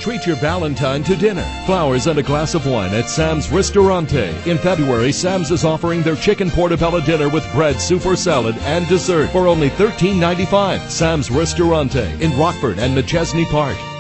Treat your Valentine to dinner. Flowers and a glass of wine at Sam's Ristorante. In February, Sam's is offering their chicken portobello dinner with bread, soup, or salad and dessert for only $13.95. Sam's Ristorante in Rockford and McChesney Park.